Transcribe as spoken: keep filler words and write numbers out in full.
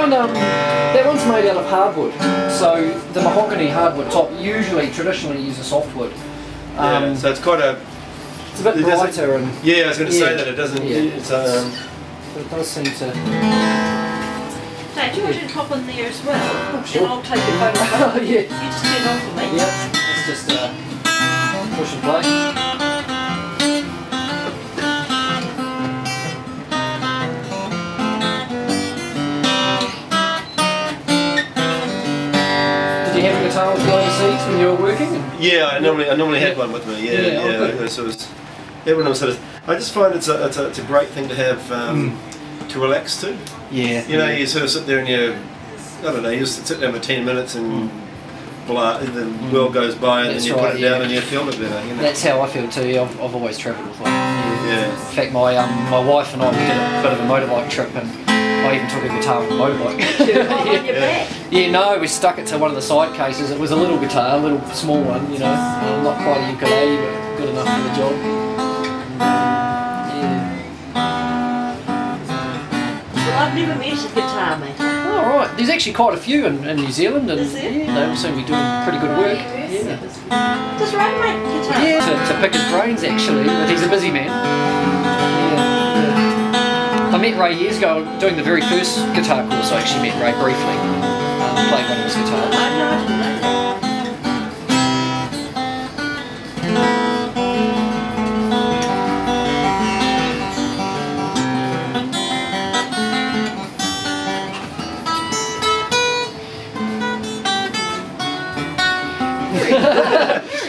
one, um, that one's made out of hardwood. So the mahogany hardwood top usually, traditionally, use a softwood. Um, yeah, so it's quite a... It's a bit brighter and... Yeah, I was going to yeah, say that it doesn't... Yeah. It's, um, so it does seem to... Dad, do you want you to pop on there as well? Oh, sure. And I'll take your photograph. Oh, yeah. You just turn on for me. Yep, it's just uh, push and play. Did you have a guitar with you overseas when you were working? yeah, I normally I normally had Yeah. one with me. Yeah, Yeah, yeah. oh, good. yeah so it was, everyone sort of. I just find it's a it's a, it's a great thing to have um, Mm. to relax to. Yeah. You know, yeah. you sort of sit there and you, I don't know, you just sit there for ten minutes and blah, the Mm. world goes by and That's then you right, put it yeah. down and you feel it better. You know? That's how I feel too. I've, I've always travelled with one. Yeah. Yeah. In fact, my um, my wife and I we did a bit of a motorbike trip, and I even took a guitar on the motorbike. Oh, on your back. Yeah, no, we stuck it to one of the side cases. It was a little guitar, a little small one, you know, uh, not quite a ukulele, but good enough for the job. Yeah. Well, I've never met a guitar maker. Oh, right. There's actually quite a few in, in New Zealand, and Is there? yeah, they all seem to be doing pretty good work. Yeah. Does Ray make guitars? Yeah, to, to pick his brains actually, but he's a busy man. Yeah, yeah. I met Ray years ago doing the very first guitar course. I actually met Ray briefly, um, playing one of his guitars. I know, I didn't know.